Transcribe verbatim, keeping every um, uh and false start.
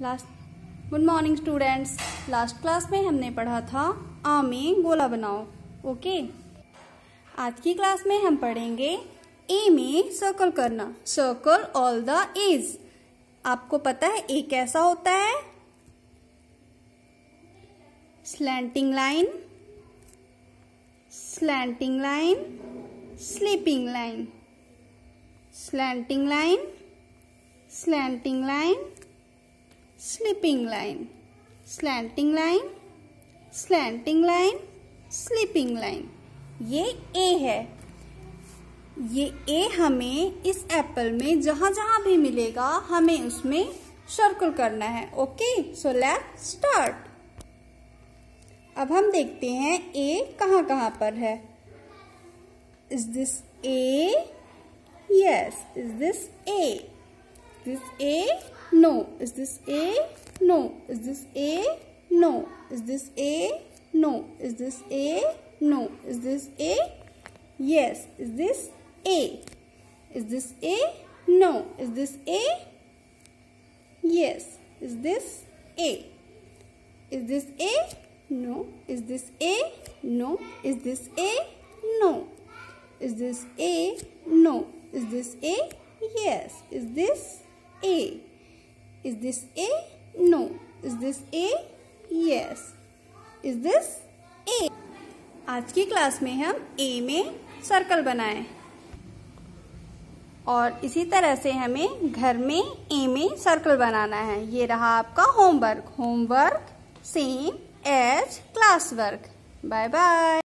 Last good morning students. Last class में हमने पढ़ा था आ में गोला बनाओ। ओके, आज की क्लास में हम पढ़ेंगे ए में सर्कल करना। Circle all the A's. आपको पता है ए कैसा होता है? Slanting line, slanting line, sleeping line, slanting line, slanting line, sleeping line, slanting line, slanting line, sleeping line. ये ए है। ये ए हमें इस एप्पल में जहां जहां भी मिलेगा हमें उसमें सर्कल करना है। Okay, so let's start. अब हम देखते हैं ए कहां कहां पर है। Is this A? Yes. Is this A? Is this A? No. Is this A? No. Is this A? No. Is this A? No. Is this A? No. Is this A? Yes. Is this A? Is this A? No. Is this A? Yes. Is this A? Is this A? No. Is this A? No. Is this A? No. Is this A? No. Is this A? Yes. Is this A? Is this A? No. Is this A? Yes. Is this A? आज की class में हम A में circle बनाएं और इसी तरह से हमें घर में A में सर्कल बनाना है। ये रहा आपका homework. Homework same as class work. Bye bye.